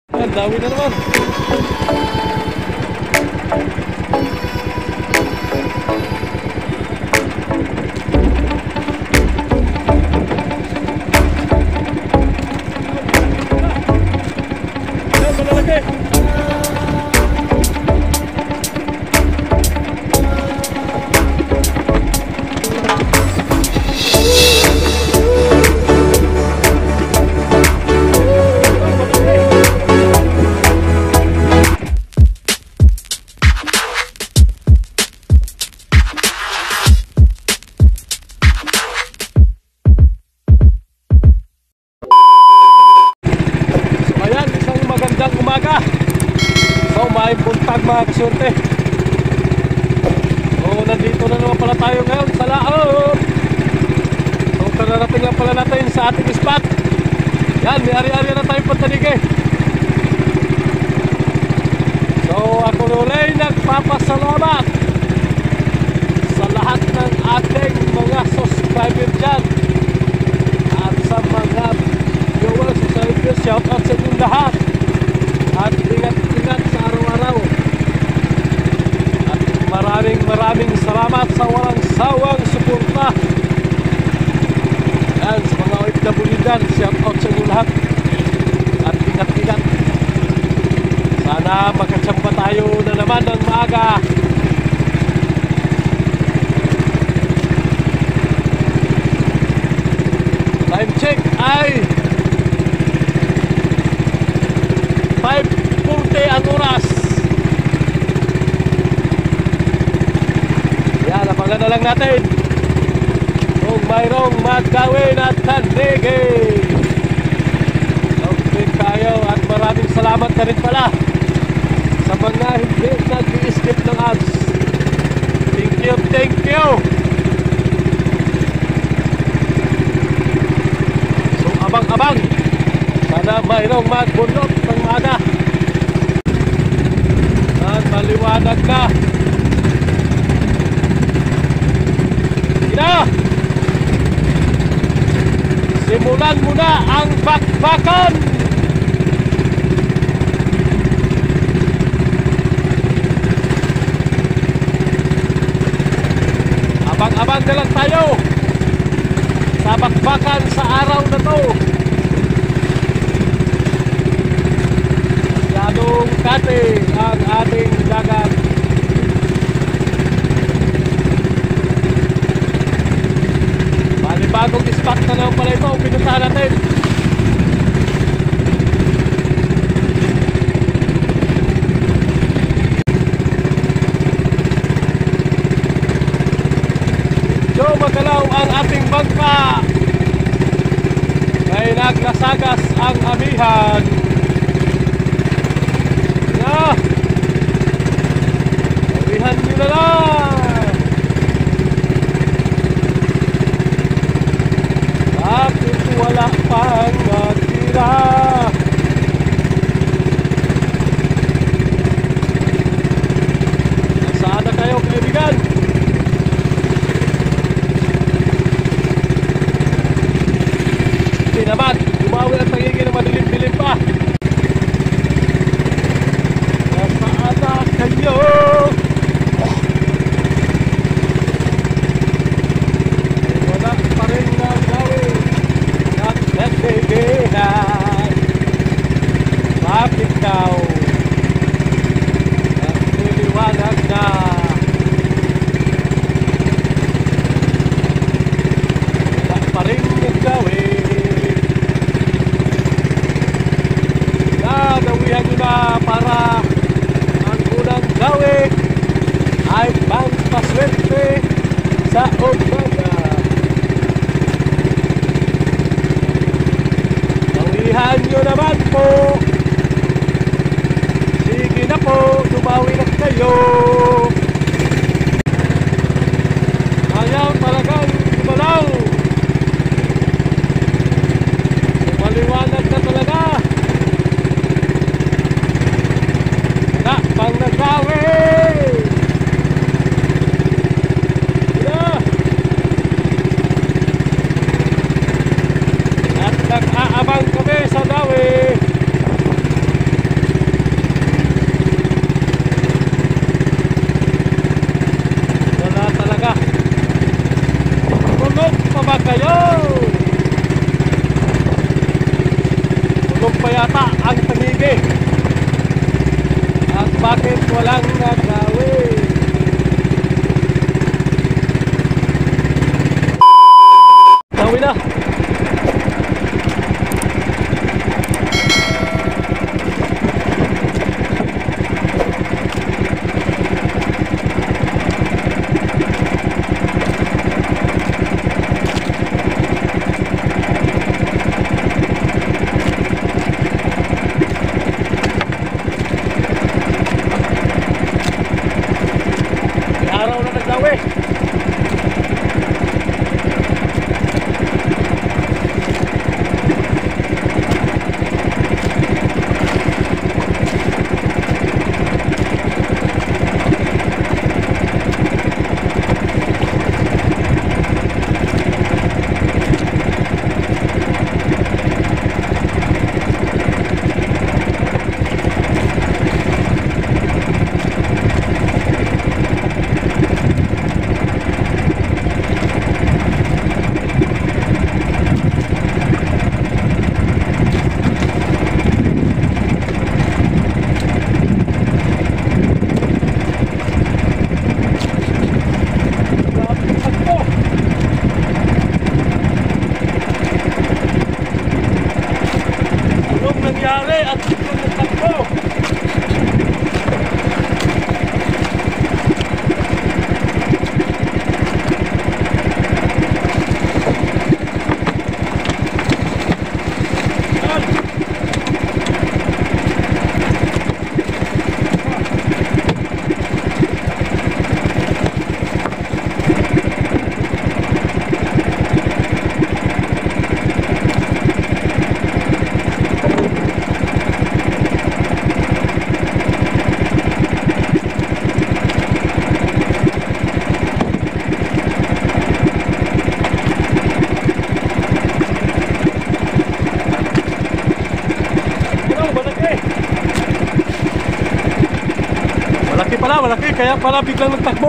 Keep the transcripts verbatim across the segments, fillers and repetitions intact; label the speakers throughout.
Speaker 1: Ang dami na naman. Ayan, malalaki. Umaga. So may buntag mga kasurte. So nandito na naman pala tayo ngayon sa laot. So kararating lang pala natin sa ating spot. Yan, may ari-ari na tayong pantanige. So ako ulit nagpapasalamat sa lahat ng ating mga subscriber dyan at sa mga viewers sa video. Shout out sa inyong lahat. At ingat-ingat sa araw-araw. At maraming maraming salamat sa walang sawang suporta. Yan, sa mga O F W dyan, shout out sa inyo lahat. At ingat-ingat. Sana magkatsamba tayo na naman ng maaga. Time check ay five forty ang oras. Yan, abangan na lang natin kung mayroong magawin at tandige. Okay kayo, at maraming salamat na rin pala sa mga hindi nag-i-skip ng ads. Thank you, thank you. So abang-abang, sana mayroong magbunot ng maaga at maliwanag na. Ina, simulan mo na ang bakbakan. Abang-abang na lang tayo sa bakbakan sa araw na to. Masyadong kate ang ating dagat. Panibagong spot na lang pala ito. Pinuntahan natin. So magalaw ang ating bangka. Kaya naglasagas ang amihan. Ya, amihan nyo na lang. Bakit wala pang matira? Nasaan na kayo, kaibigan? Hindi naman, umawi at nagiging na madilim-dilim pa. Nasaan na kayo? Wala pa rin na gawin at nagbibihan. Bakit daw at niliwanag na? Wala pa rin na gawin. Nagawihan nyo na para ang unang gawin ay pangpaswerte sa umaga. Gawihan nyo naman po pala, malaki, kaya pala biglang nagtakbo.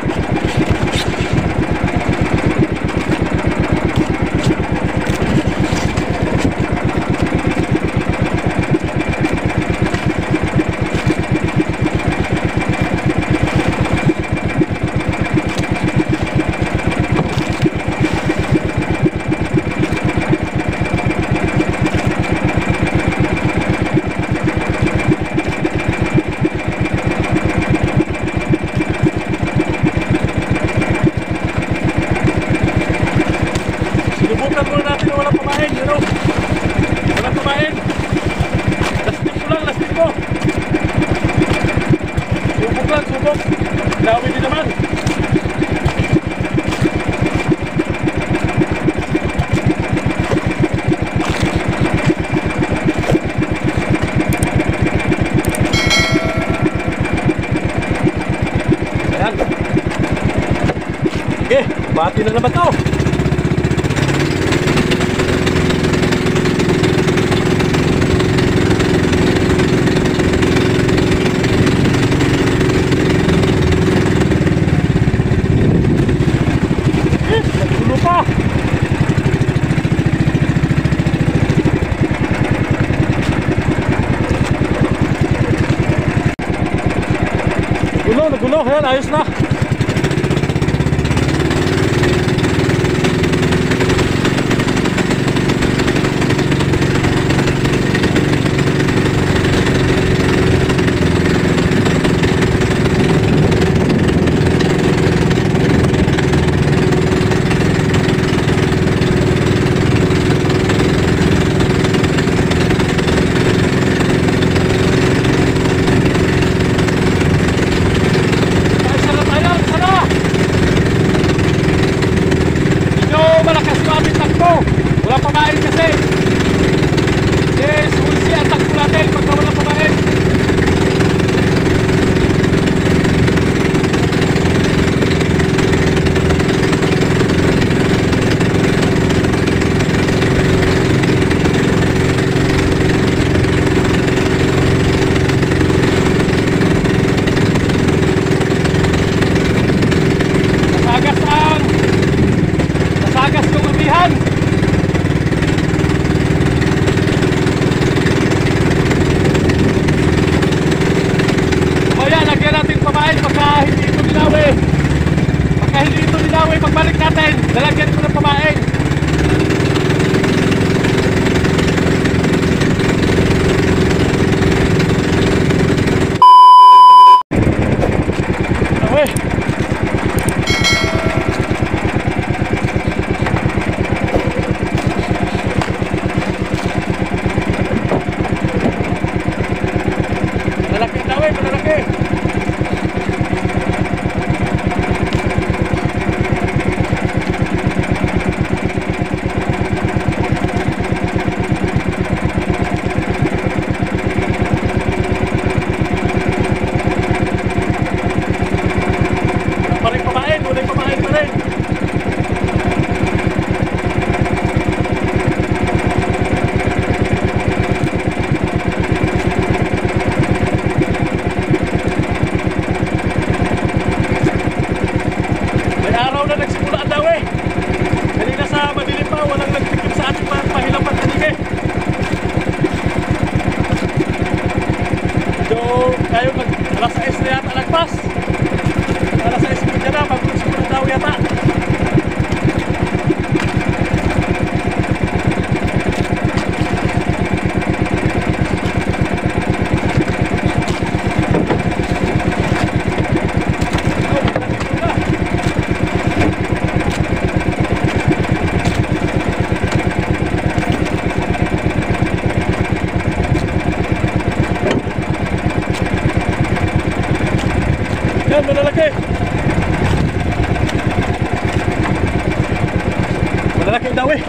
Speaker 1: Sinubukan muna natin na walang pamain, you know? Walang pamain. Lastik ko lang, lastik ko. Subok lang, subok. Dami din naman. Ayan. Okay, bati na naman to. Gulo, nagulo, ayan, ayos na. Wala pamain kasi. Yes, ulsi ang takbo natin pagka wala pamain. Nasagas ang Nasagas yung umihan. Pamain pagka hindi ito dinawi. Pagka hindi ito dinawi, pagbalik natin, lalagyan ko ng pamain. Dinawi. Malalaki dinawi, malalaki. Kayo mag alas sais na yata lagpas. Alas sais ko dyan na, mag-usin ko na daw yata. Yan, malalaki. Malalaki ang dawi.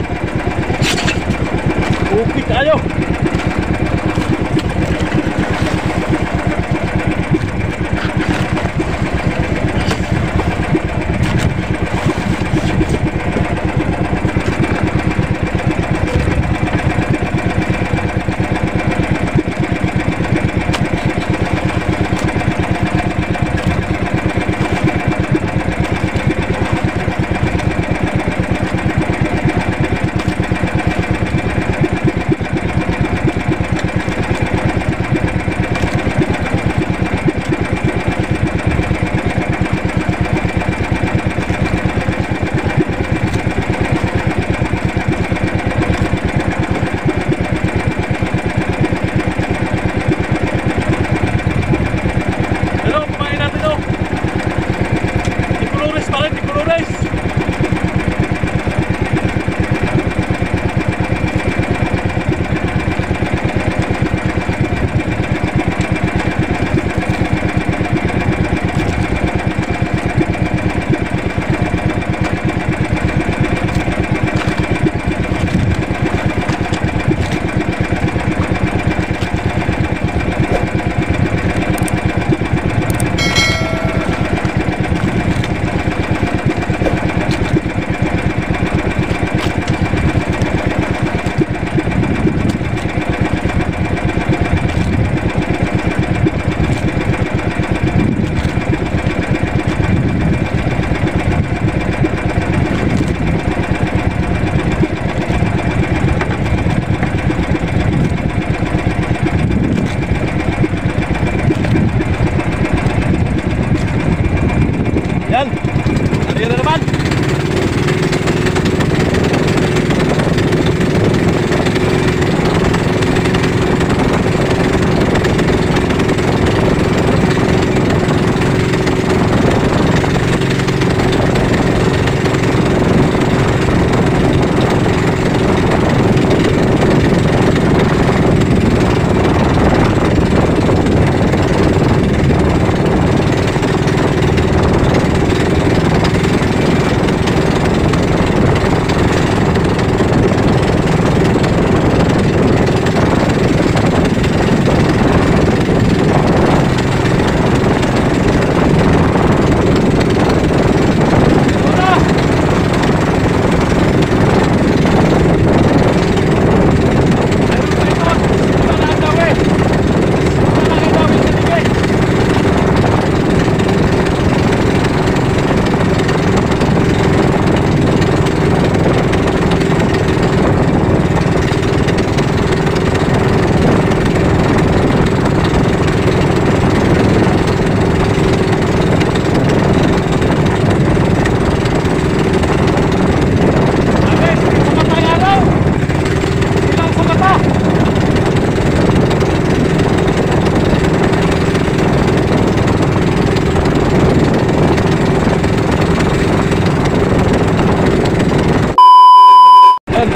Speaker 1: Okay tayo.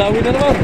Speaker 1: Bawi na naman.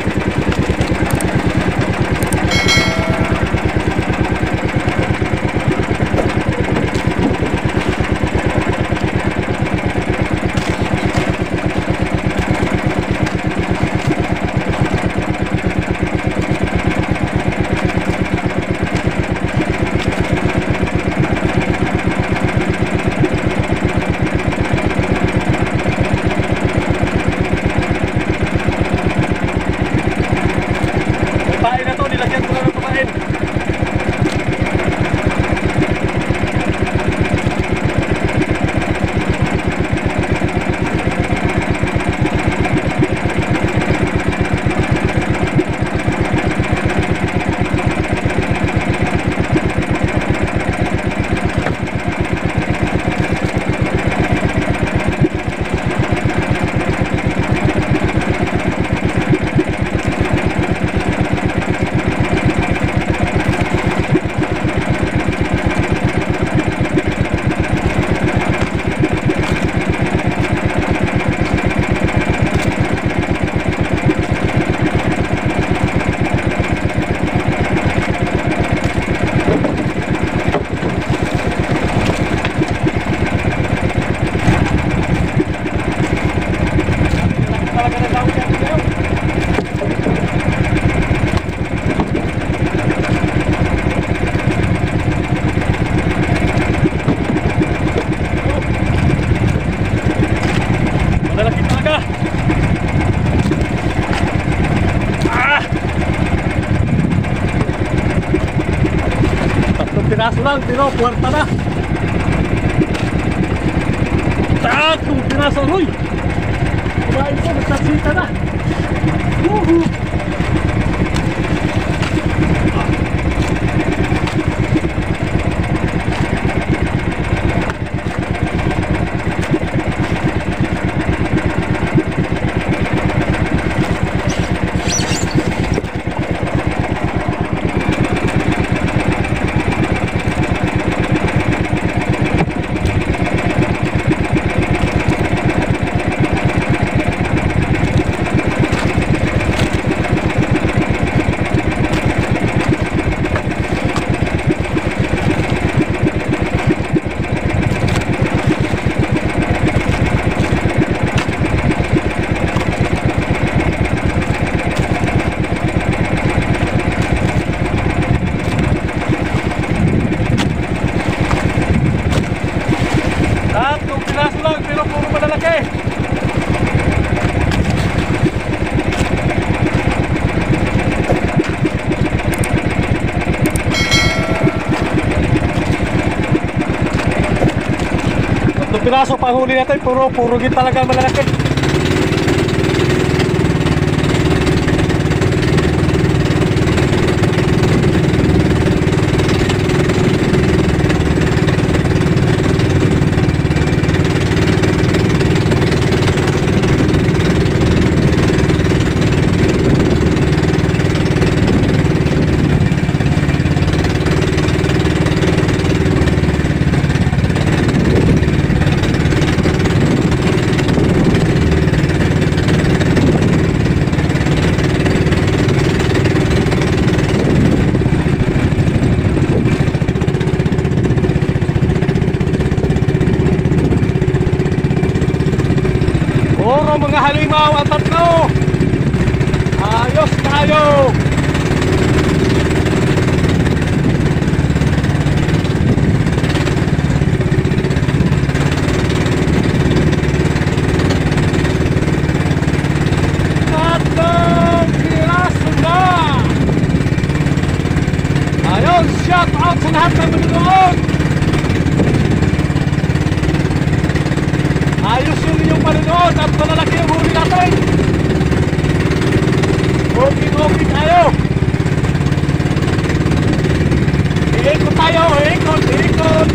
Speaker 1: Piraso lang, pero puwerta na. Tatlong piraso, huy! Kumain ko, nagsaksita na. Woohoo! Piraso panghuli natin, puro puro git talaga malalaki. Puro mga halimaw at tatlo. Ayos tayo. Tatlong piraso na. Ayos, shout out sa lahat ng manonood. Ayos yung inyong panonood at malalaki yung huli natin. Okay-okay tayo. Iikot tayo, iikot, iikot.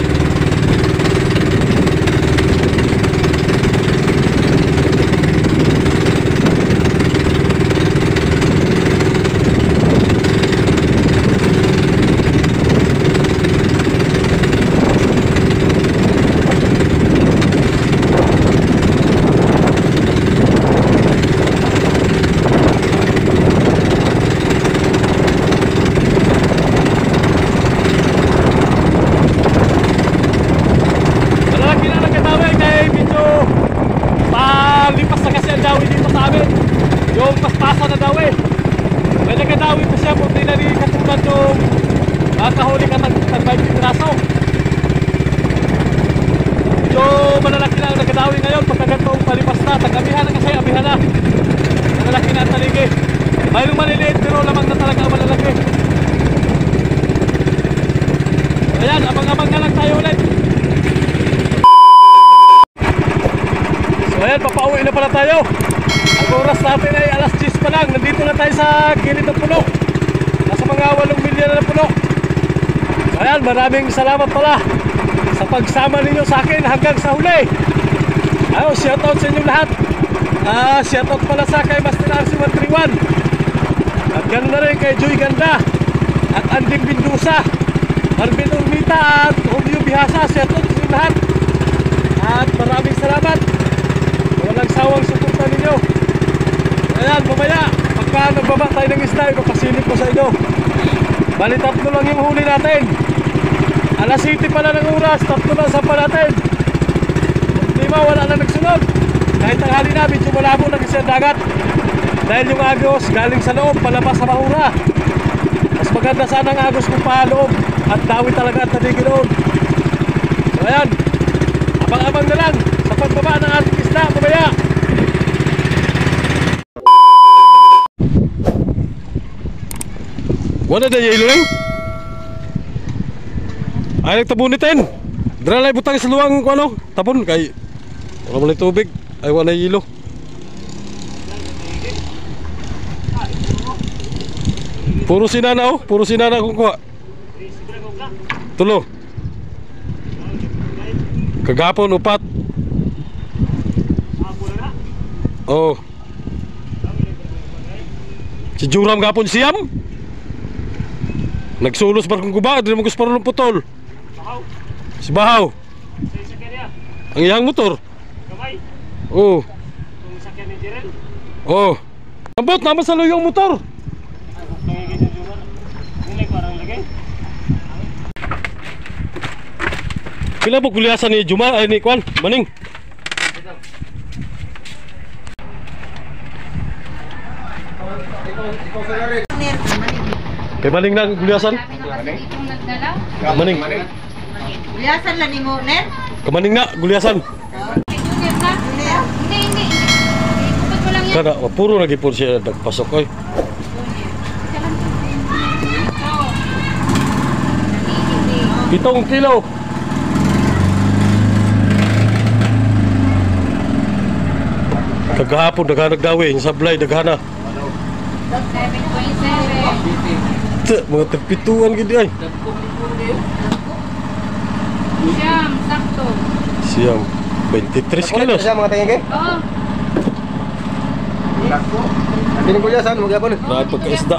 Speaker 1: tayo ulit. So ayan, papauwi na pala tayo. Ang oras natin ay alas diyes pa lang. Nandito na tayo sa gilid ng puno. Nasa mga walong milya na ng puno. So ayan, maraming salamat pala sa pagsama ninyo sa akin hanggang sa huli. Ayaw, shoutout sa inyo lahat. Ah, shoutout pala sa kay Master R C one thirty-one. At ganoon na rin kay Joy Ganda at Anding Bindusa, Marvin Urmita at Julio Bihasa. Shoutout sa inyo lahat. At maraming salamat. Walang sawang suporta ninyo. Ayan, mamaya pagka nagbaba tayo ng isda, ipapasilip ko sa inyo. Bali tatlo lang yung huli natin. Alas City pala ng oras, tatlo lang sampa natin. Di ba, wala na nagsunod. Kahit ang hali na, medyo malabo na kasi ang dagat. Dahil yung agos galing sa loob, palabas sa bahura. Mas maganda sana ang agos kung paloob. At dawi talaga at nadigin doon. So ayan, abang-abang na lang sa pagbaba ng ating isda mamaya. Wala na yelo lang. Ay nagtabunitin. Dralay butang sa luwang ko ano, tabon kay wala mo na tubig. Ay wala yelo. Puro sinana oh, puro sinana kung kuha. Tulo. Kagapon upat. Oh. Si Juram gapon siyam. Nagsulos bar kung guba, di mo gusto parang putol. Si Bahaw. Ang iyang motor. Oh. Oh. Ambot naman sa luyong motor. Pila po kuliasan ni Juma ay ni Kwan, Maning. Kay Maning nang kuliasan? Maning.
Speaker 2: Guliasan lang ni mo, Ner?
Speaker 1: Kamaning na, guliasan.
Speaker 2: Hindi, hindi. Ikupot ko lang yan.
Speaker 1: Kada, puro lagi po siya nagpasok ay. Pitong kilo. Kagahapon daghan nagdawi, yung sablay daghana.
Speaker 2: seven point seven.
Speaker 1: Tse, mga tagpituan gid ay.
Speaker 2: Siyam, sakto.
Speaker 1: Siyam, twenty-three kilos.
Speaker 3: Siya mga tingin kay?
Speaker 2: Oo.
Speaker 3: Pinigulyasan mo gyapon.
Speaker 1: Raay pagkaisda.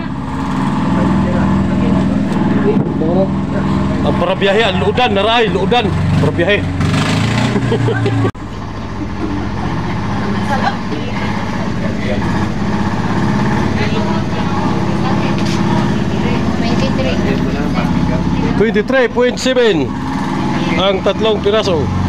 Speaker 1: Ang para biyahe, ang luudan, naray, luudan. Para biyahe. twenty-three point seven ang tatlong piraso.